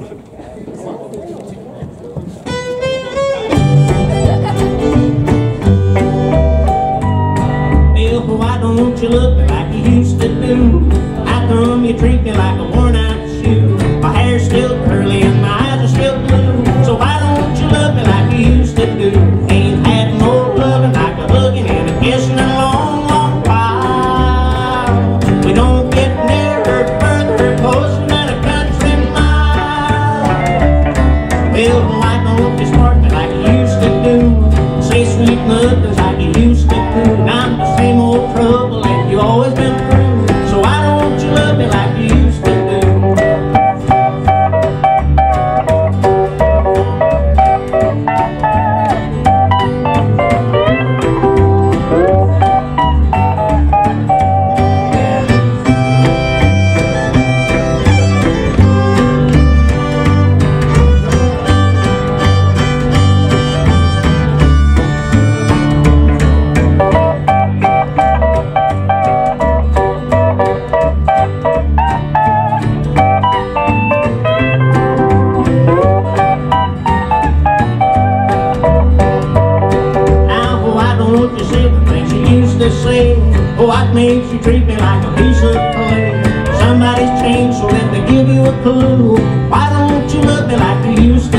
Bill, why don't you look like you used to do? How come you treat me like a worn-out shoe? My hair's still curly and my eyes are still blue. So why don't you love me like you used to do? Ain't had no loving like a hugging and a kissing in a long, long while. We don't get nearer, further, closer than a country mile. Well, why don't you spark me like you used to do? Say sweet nothings like you used to do. And I'm the same old trouble that you always been through. So why don't you love me like you used to do? Oh, what makes you treat me like a piece of clay? Somebody's changed, so let me give you a clue. Why don't you love me like you used to?